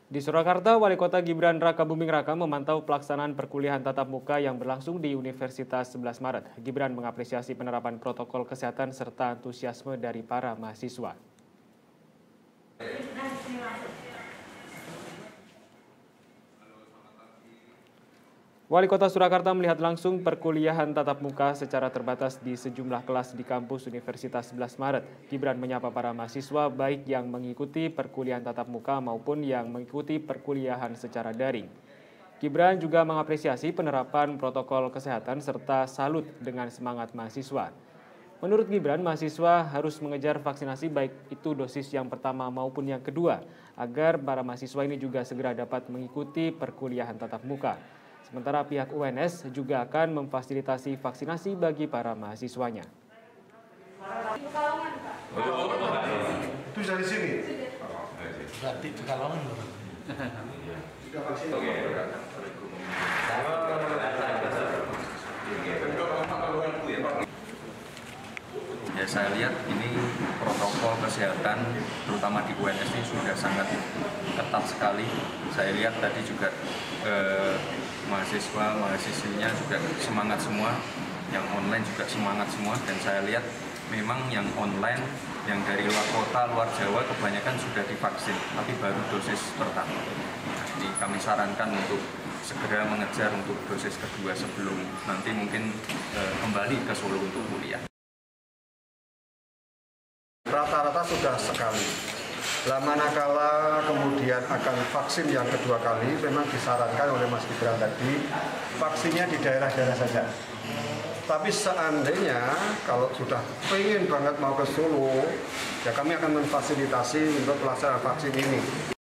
Di Surakarta, Wali Kota Gibran Rakabuming Raka memantau pelaksanaan perkuliahan tatap muka yang berlangsung di Universitas 11 Maret. Gibran mengapresiasi penerapan protokol kesehatan serta antusiasme dari para mahasiswa. Wali Kota Surakarta melihat langsung perkuliahan tatap muka secara terbatas di sejumlah kelas di kampus Universitas 11 Maret. Gibran menyapa para mahasiswa baik yang mengikuti perkuliahan tatap muka maupun yang mengikuti perkuliahan secara daring. Gibran juga mengapresiasi penerapan protokol kesehatan serta salut dengan semangat mahasiswa. Menurut Gibran, mahasiswa harus mengejar vaksinasi baik itu dosis yang pertama maupun yang kedua, agar para mahasiswa ini juga segera dapat mengikuti perkuliahan tatap muka. Sementara pihak UNS juga akan memfasilitasi vaksinasi bagi para mahasiswanya. Itu dari sini? Berarti Pekalongan. Ya, saya lihat ini protokol kesehatan terutama di UNS ini sudah sangat ketat sekali. Saya lihat tadi juga mahasiswinya juga semangat semua, yang online juga semangat semua, dan saya lihat memang yang online yang dari luar kota, luar Jawa kebanyakan sudah divaksin, tapi baru dosis pertama. Nah, ini kami sarankan untuk segera mengejar untuk dosis kedua sebelum nanti mungkin kembali ke Solo untuk kuliah. Rata-rata sudah sekali. Lah manakala kemudian akan vaksin yang kedua kali, memang disarankan oleh Mas Gibran tadi, vaksinnya di daerah-daerah saja. Tapi seandainya kalau sudah pengen banget mau ke Solo, ya kami akan memfasilitasi untuk pelaksanaan vaksin ini.